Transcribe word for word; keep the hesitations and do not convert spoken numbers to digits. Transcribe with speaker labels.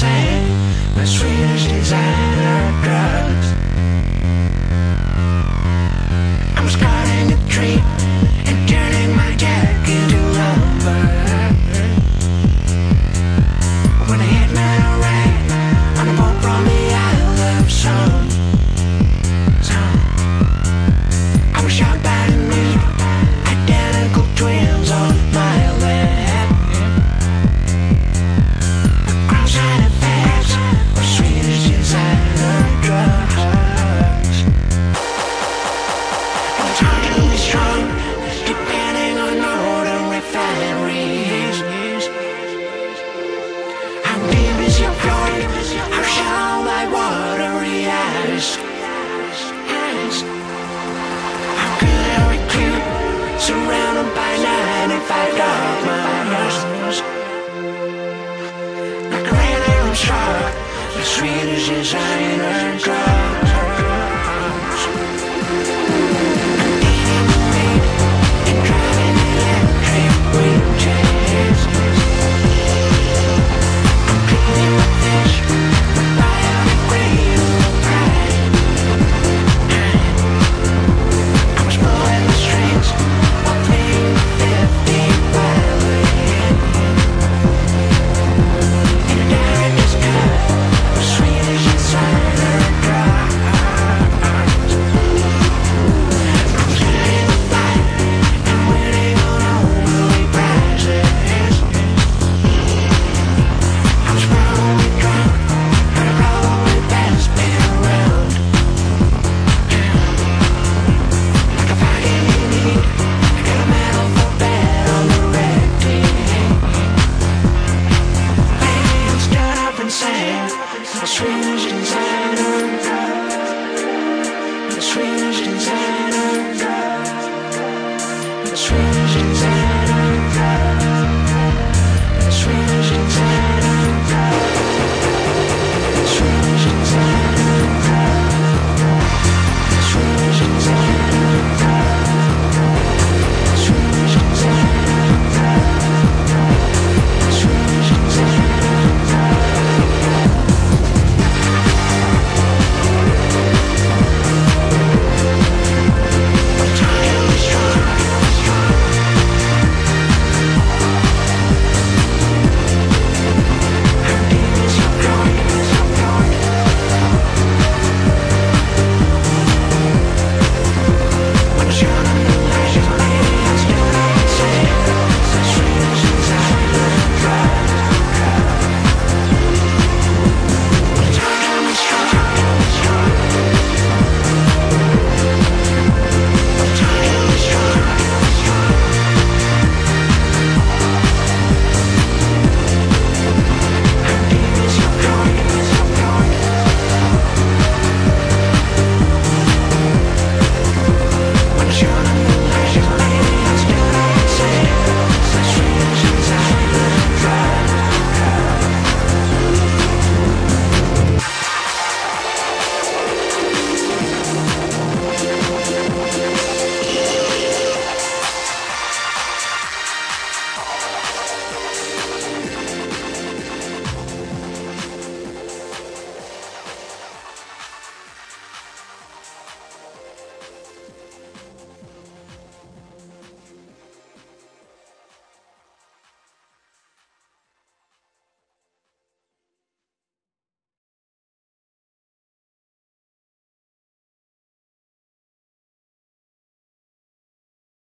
Speaker 1: same. My Swedish designer drugs. I was cutting a tree and turning my jack into lumber. When I hit Monterey on a boat from the Isle of Sun, Sun. I was shot by the meat, identical twins on my lap. Cross-eyed effects of Swedish designer drugs. And it's hard to be strong, depending on motor refineries. How deep is your floor? How shallow my watery eyes? How could I recruit, surrounded by ninety-five dogmas? Like a red arrow star, the Swedish designer drug.